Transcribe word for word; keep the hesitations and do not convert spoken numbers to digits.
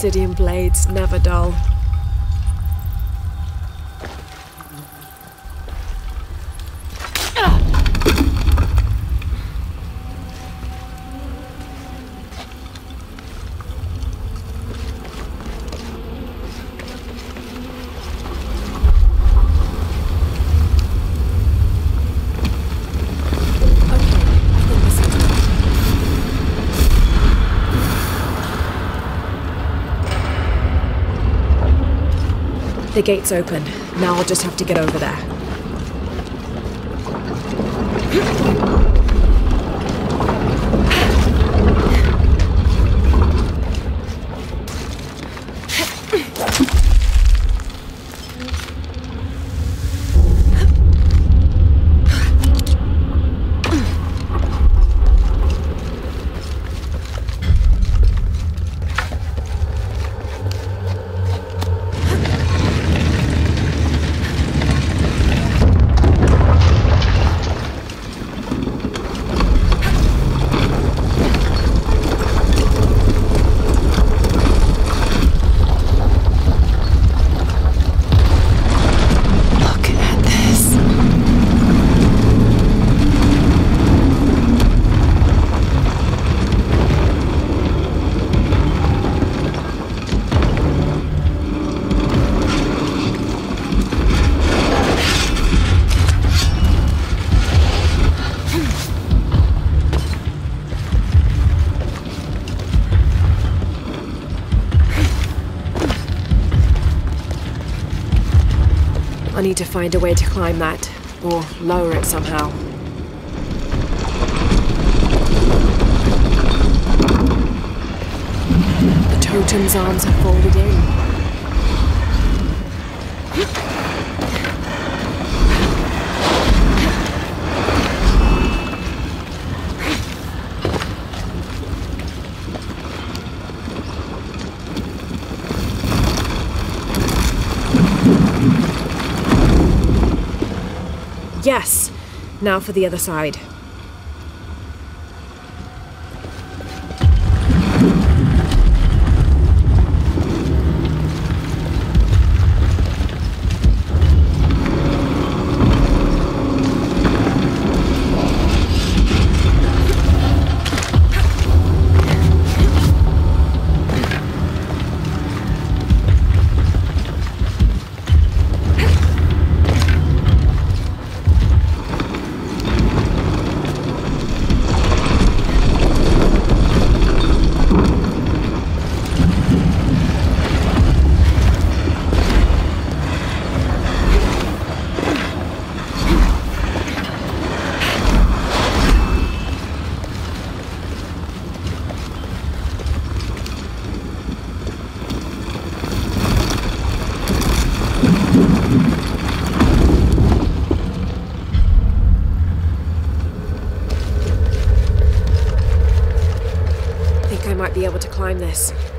obsidian blades, never dull. The gate's open. Now I'll just have to get over there. I need to find a way to climb that, or lower it somehow. The totem's arms are folded in. Yes! Now for the other side. I might be able to climb this.